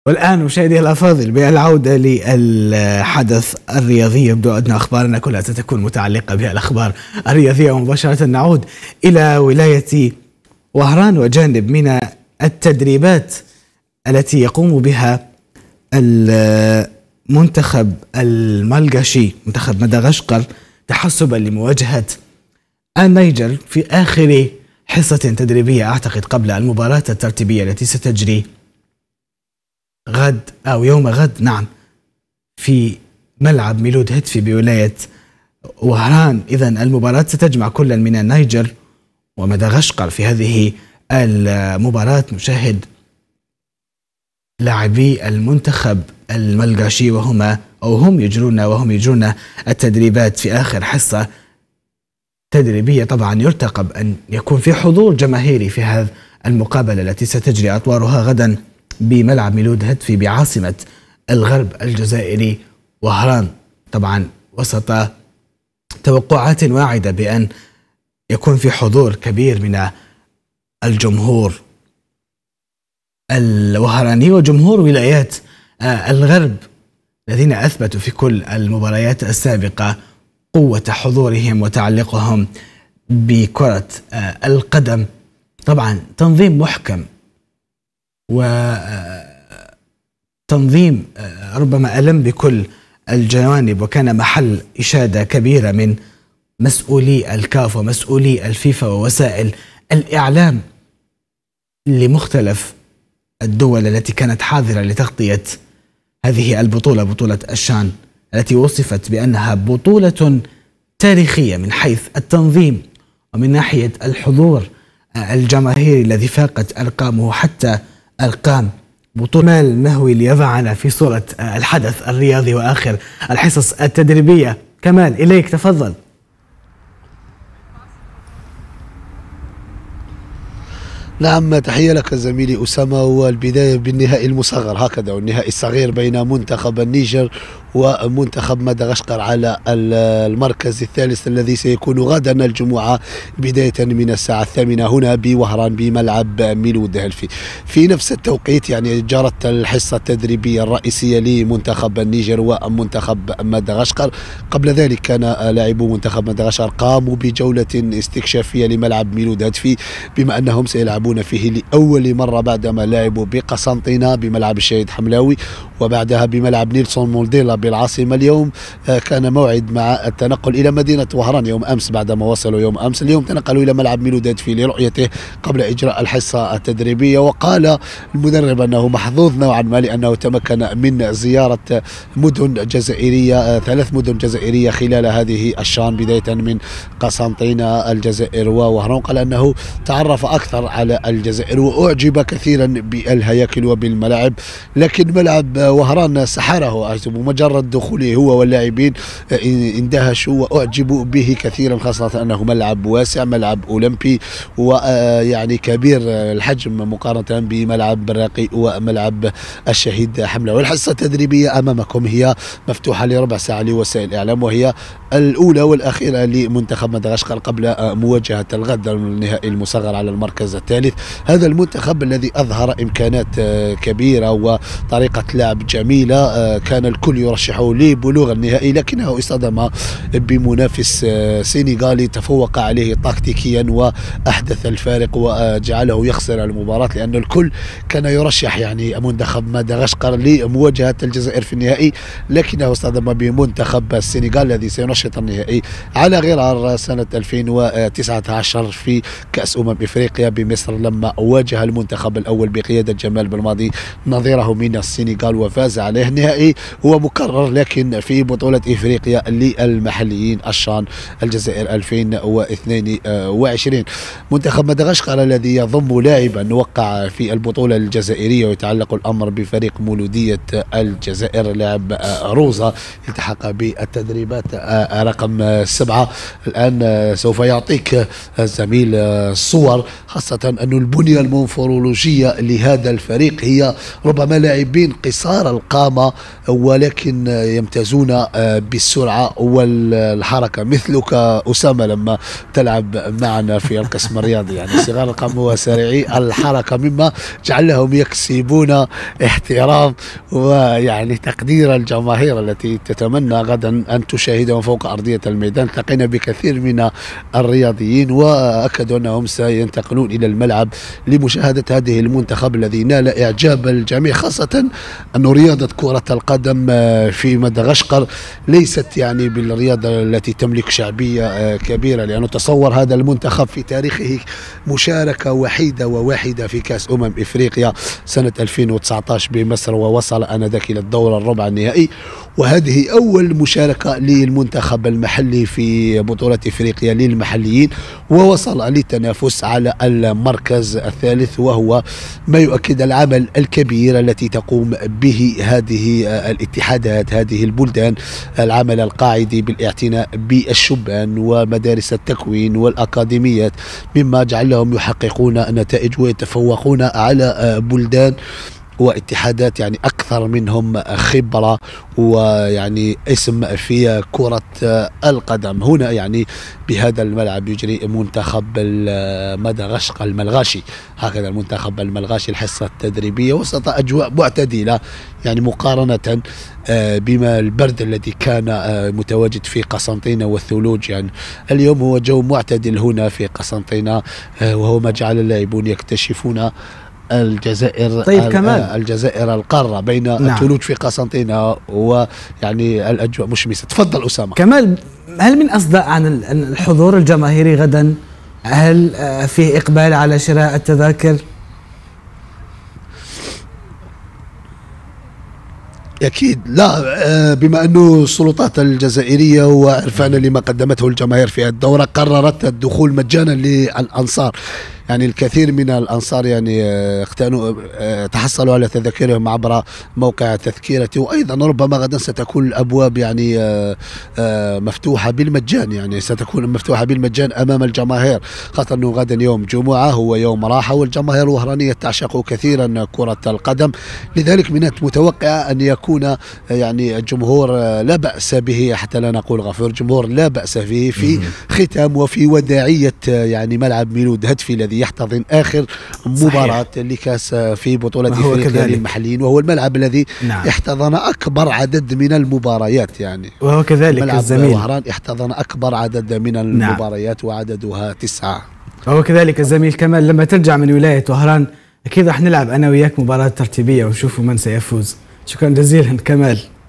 والآن مشاهدي الأفاضل بالعودة للحدث الرياضي، يبدو أن أخبارنا كلها ستكون متعلقة بالأخبار الرياضية. ومباشرة نعود إلى ولاية وهران وجانب من التدريبات التي يقوم بها المنتخب الملغاشي، منتخب مدغشقر، تحسبا لمواجهة النيجر في آخر حصة تدريبية أعتقد قبل المباراة الترتيبية التي ستجري غد أو يوم غد، نعم، في ملعب ميلود هتفي بولاية وهران. إذن المباراة ستجمع كل من النيجر ومدغشقر. في هذه المباراة نشاهد لاعبي المنتخب الملغاشي هم يجرون التدريبات في آخر حصة تدريبية. طبعا يرتقب أن يكون في حضور جماهيري في هذه المقابلة التي ستجري أطوارها غدا بملعب ميلود هتفي بعاصمة الغرب الجزائري وهران، طبعا وسط توقعات واعدة بأن يكون في حضور كبير من الجمهور الوهراني وجمهور ولايات الغرب الذين أثبتوا في كل المباريات السابقة قوة حضورهم وتعلقهم بكرة القدم. طبعا تنظيم محكم وتنظيم ربما ألم بكل الجوانب، وكان محل إشادة كبيرة من مسؤولي الكاف ومسؤولي الفيفا ووسائل الإعلام لمختلف الدول التي كانت حاضرة لتغطية هذه البطولة، بطولة الشان التي وصفت بأنها بطولة تاريخية من حيث التنظيم ومن ناحية الحضور الجماهيري الذي فاقت أرقامه حتى أرقام بطولة. المهوي ليضعنا في صورة الحدث الرياضي وآخر الحصص التدريبية. كمال، إليك، تفضل. نعم، تحية لك زميلي أسامة. والبداية بالنهائي المصغر هكذا، والنهائي الصغير بين منتخب النيجر ومنتخب مدغشقر على المركز الثالث الذي سيكون غدا الجمعة بداية من الساعة 8 هنا بوهران بملعب ميلود هتفي. في نفس التوقيت يعني جرت الحصة التدريبية الرئيسية لمنتخب النيجر ومنتخب مدغشقر. قبل ذلك كان لاعبو منتخب مدغشقر قاموا بجولة استكشافية لملعب ميلود هتفي، بما أنهم سيلعبون فيه لأول مرة بعدما لعبوا بقسنطينة بملعب الشهيد حملاوي وبعدها بملعب نيلسون مولديلا بالعاصمة. اليوم كان موعد مع التنقل إلى مدينة وهران يوم أمس. بعدما وصلوا يوم أمس، اليوم تنقلوا إلى ملعب ميلود هتفي لرؤيته قبل إجراء الحصة التدريبية. وقال المدرب أنه محظوظ نوعا ما لأنه تمكن من زيارة مدن جزائرية، 3 مدن جزائرية خلال هذه الشان، بداية من قسنطينة الجزائر ووهران. قال أنه تعرف أكثر على الجزائر وأعجب كثيرا بالهياكل وبالملاعب، لكن ملعب وهران سحره. بمجرد دخوله هو واللاعبين اندهشوا وأعجبوا به كثيرا، خاصة أنه ملعب واسع، ملعب أولمبي ويعني كبير الحجم مقارنة بملعب براقي وملعب الشهيد حملة. والحصة التدريبية أمامكم هي مفتوحة لربع ساعة لوسائل الإعلام، وهي الأولى والأخيرة لمنتخب مدغشقر قبل مواجهة الغد النهائي المصغر على المركز الثالث. هذا المنتخب الذي أظهر إمكانات كبيرة وطريقة لعب جميلة، كان الكل يرشحه لبلوغ النهائي، لكنه اصطدم بمنافس سينيغالي تفوق عليه تكتيكيا وأحدث الفارق وجعله يخسر المباراة، لأن الكل كان يرشح يعني منتخب مدغشقر لمواجهة الجزائر في النهائي، لكنه اصطدم بمنتخب السنغال الذي سينشط النهائي على غرار سنة 2019 في كأس إفريقيا بمصر، لما واجه المنتخب الأول بقيادة جمال بالماضي نظيره من السنغال وفاز عليه. النهائي هو مكرر لكن في بطولة إفريقيا للمحليين الشان الجزائر 2022. منتخب مدغشقر الذي يضم لاعبا وقع في البطولة الجزائرية ويتعلق الأمر بفريق مولودية الجزائر، لاعب روزا التحق بالتدريبات رقم 7. الآن سوف يعطيك الزميل الصور، خاصة أن البنية المورفولوجية لهذا الفريق هي ربما لاعبين قصار القامة ولكن يمتازون بالسرعة والحركة، مثلك أسامة لما تلعب معنا في القسم الرياضي، يعني صغار القامة وسريعي الحركة مما جعلهم يكسبون احترام ويعني تقدير الجماهير التي تتمنى غدا أن تشاهدهم فوق أرضية الميدان. التقينا بكثير من الرياضيين وأكدوا أنهم سينتقلون إلى الملعب لمشاهدة هذه المنتخب الذي نال إعجاب الجميع، خاصة أن رياضة كرة القدم في مدغشقر ليست يعني بالرياضة التي تملك شعبية كبيرة، لأنه تصور هذا المنتخب في تاريخه مشاركة وحيدة في كأس إفريقيا سنة 2019 بمصر، ووصل آنذاك إلى الدور الربع النهائي، وهذه أول مشاركة للمنتخب المحلي في بطولة إفريقيا للمحليين، ووصل للتنافس على المركز الثالث، وهو ما يؤكد العمل الكبير التي تقوم به هذه الاتحادات، هذه البلدان، العمل القاعدي بالاعتناء بالشبان ومدارس التكوين والأكاديميات، مما جعلهم يحققون نتائج ويتفوقون على بلدان واتحادات يعني أكثر منهم خبرة ويعني اسم في كرة القدم. هنا يعني بهذا الملعب يجري منتخب مدغشقر الملغاشي، هكذا المنتخب الملغاشي الحصة التدريبية وسط أجواء معتدلة يعني مقارنة بما البرد الذي كان متواجد في قسنطينة والثلوج. يعني اليوم هو جو معتدل هنا في قسنطينة، وهو ما جعل اللاعبون يكتشفون الجزائر. طيب كمال، الجزائر القارة بين الثلوج في قسنطينة ويعني الأجواء مشمسة. تفضل أسامة. كمال، هل من أصداء عن الحضور الجماهيري غدا؟ هل فيه إقبال على شراء التذاكر؟ أكيد لا، بما أنه السلطات الجزائرية وعرفانا لما قدمته الجماهير في الدورة قررت الدخول مجانا للأنصار، يعني الكثير من الأنصار يعني تحصلوا على تذاكرهم عبر موقع تذكرتي، وأيضا ربما غدا ستكون الأبواب يعني مفتوحة بالمجان، يعني ستكون مفتوحة بالمجان أمام الجماهير، خاصة أنه غدا يوم جمعة هو يوم راحة، والجماهير الوهرانية تعشق كثيرا كرة القدم، لذلك من المتوقع أن يكون يعني الجمهور لا بأس به، حتى لا نقول غفور، جمهور لا بأس به في ختام وفي وداعية يعني ملعب ميلود هدفي الذي يحتضن آخر مباراة لكاس في بطولة إفريقيا للمحليين، وهو الملعب الذي احتضن أكبر عدد من المباريات، يعني وهو كذلك ملعب الزميل وهران احتضن أكبر عدد من المباريات وعددها 9. وهو كذلك الزميل كمال، لما ترجع من ولاية وهران أكيد راح نلعب أنا وياك مباراة ترتيبية ونشوف من سيفوز. شكرا جزيلا كمال.